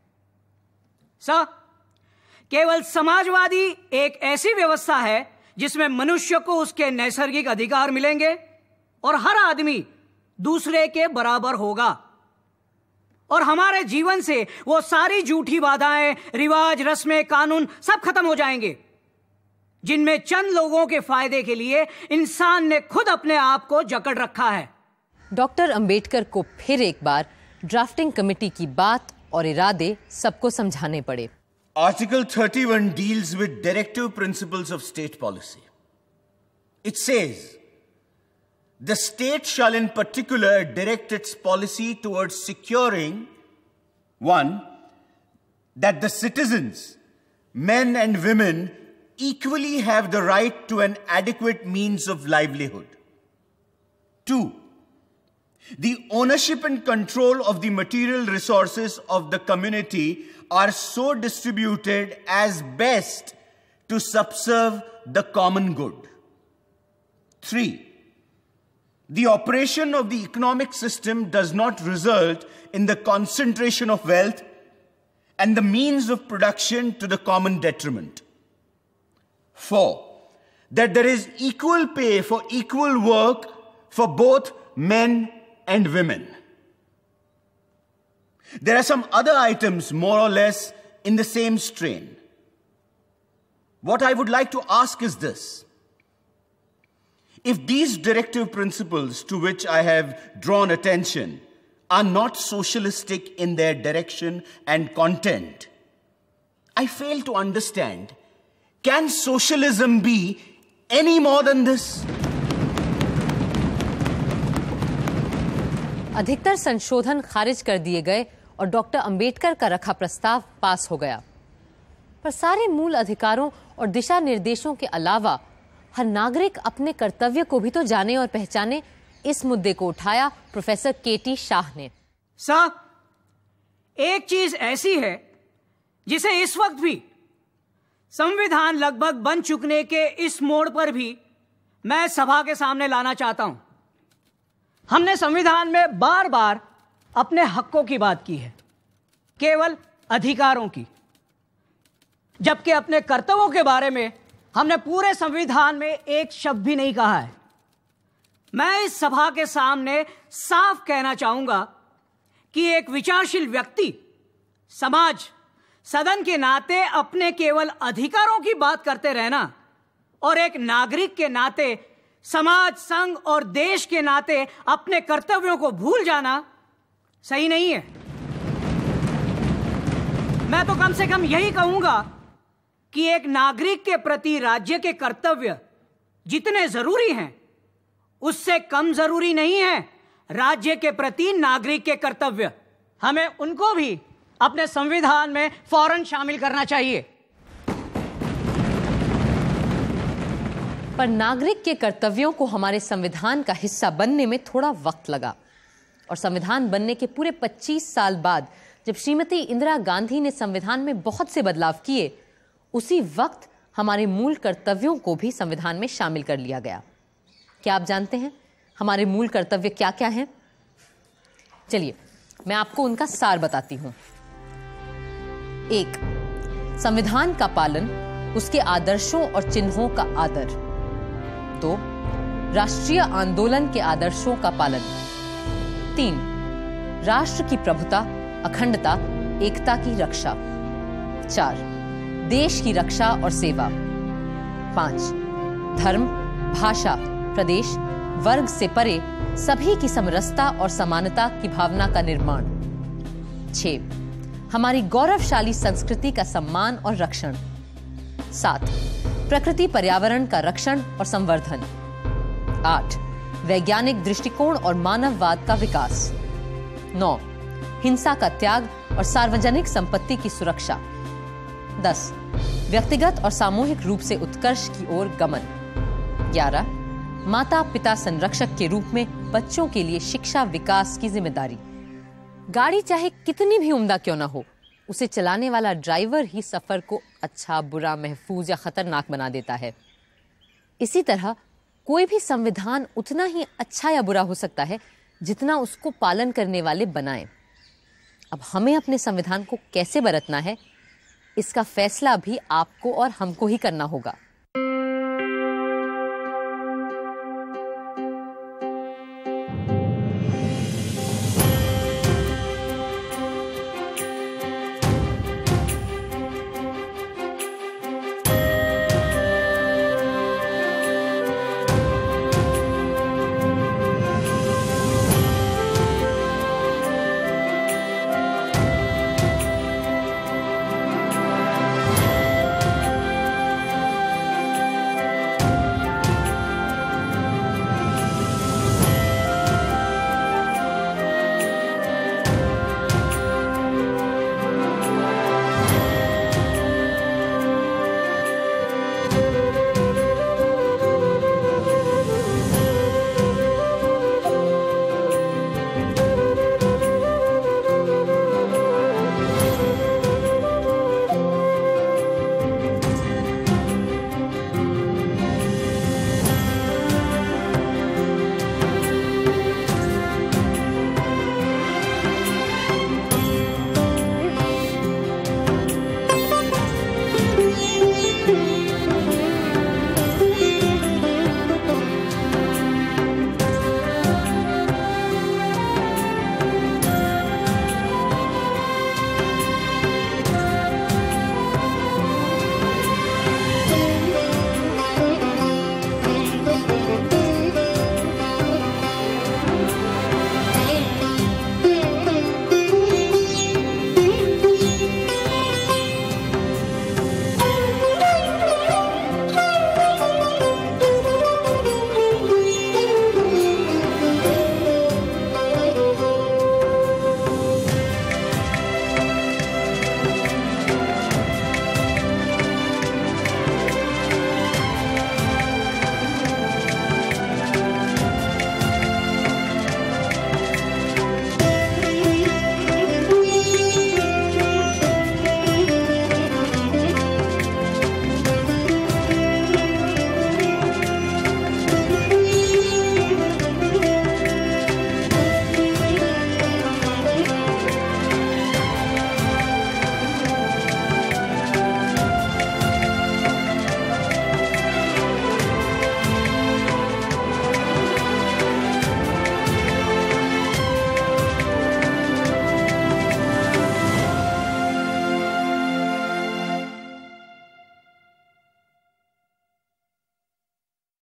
केवल समाजवादी एक ऐसी व्यवस्था है जिसमें मनुष्य को उसके नैसर्गिक अधिकार मिलेंगे और हर आदमी दूसरे के बराबर होगा और हमारे जीवन से वो सारी झूठी बाधाएं, रिवाज, रस्में, कानून सब खत्म हो जाएंगे जिनमें चंद लोगों के फायदे के लिए इंसान ने खुद अपने आप को जकड़ रखा है। डॉक्टर अंबेडकर को फिर एक बार ड्राफ्टिंग कमेटी की बात और इरादे सबको समझाने पड़े। Article 31 deals with directive principles of state policy. It says, the state shall in particular direct its policy towards securing, 1, that the citizens, men and women, equally have the right to an adequate means of livelihood. 2, the ownership and control of the material resources of the community are so distributed as best to subserve the common good. 3, the operation of the economic system does not result in the concentration of wealth and the means of production to the common detriment. 4, that there is equal pay for equal work for both men and women. There are some other items more or less in the same strain. What I would like to ask is this. If these directive principles to which I have drawn attention are not socialistic in their direction and content, I fail to understand, can socialism be any more than this? अधिकतर संशोधन खारिज कर दिए गए और doctor Ambedkar का रखा प्रस्ताव पास हो गया, पर सारे मूल अधिकारों और दिशा निर्देशों के अलावा हर नागरिक अपने कर्तव्य को भी तो जाने और पहचाने, इस मुद्दे को उठाया प्रोफेसर के.टी. शाह ने। एक चीज ऐसी है जिसे इस वक्त भी संविधान लगभग बन चुकने के इस मोड़ पर भी मैं सभा के सामने लाना चाहता हूं। हमने संविधान में बार बार अपने हकों की बात की है, केवल अधिकारों की, जबकि अपने कर्तव्यों के बारे में हमने पूरे संविधान में एक शब्द भी नहीं कहा है। मैं इस सभा के सामने साफ कहना चाहूंगा कि एक विचारशील व्यक्ति, समाज, सदन के नाते अपने केवल अधिकारों की बात करते रहना और एक नागरिक के नाते समाज, संघ और देश के नाते अपने कर्तव्यों को भूल जाना सही नहीं है। मैं तो कम से कम यही कहूंगा कि एक नागरिक के प्रति राज्य के कर्तव्य जितने जरूरी हैं उससे कम जरूरी नहीं है राज्य के प्रति नागरिक के कर्तव्य। हमें उनको भी अपने संविधान में फौरन शामिल करना चाहिए। पर नागरिक के कर्तव्यों को हमारे संविधान का हिस्सा बनने में थोड़ा वक्त लगा और संविधान बनने के पूरे 25 साल बाद जब श्रीमती इंदिरा गांधी ने संविधान में बहुत से बदलाव किए, उसी वक्त हमारे मूल कर्तव्यों को भी संविधान में शामिल कर लिया गया। क्या आप जानते हैं हमारे मूल कर्तव्य क्या क्या हैं? चलिए मैं आपको उनका सार बताती हूं। 1. संविधान का पालन, उसके आदर्शों और चिन्हों का आदर। 2. राष्ट्रीय आंदोलन के आदर्शों का पालन। 3. राष्ट्र की प्रभुता, अखंडता, एकता की रक्षा। 4. देश की रक्षा और सेवा। 5. धर्म, भाषा, प्रदेश, वर्ग से परे सभी की समरसता और समानता की भावना का निर्माण। 6. हमारी गौरवशाली संस्कृति का सम्मान और रक्षण। 7. प्रकृति पर्यावरण का रक्षण और संवर्धन। 8. वैज्ञानिक दृष्टिकोण और मानववाद का विकास। 9. हिंसा का त्याग और सार्वजनिक संपत्ति की सुरक्षा। 10. व्यक्तिगत और सामूहिक रूप से उत्कर्ष की ओर गमन। 11. माता पिता संरक्षक के रूप में बच्चों के लिए शिक्षा विकास की जिम्मेदारी। गाड़ी चाहे कितनी भी उम्दा क्यों ना हो, उसे चलाने वाला ड्राइवर ही सफर को अच्छा, बुरा, महफूज या खतरनाक बना देता है। इसी तरह कोई भी संविधान उतना ही अच्छा या बुरा हो सकता है जितना उसको पालन करने वाले बनाएं। अब हमें अपने संविधान को कैसे बरतना है, इसका फैसला भी आपको और हमको ही करना होगा।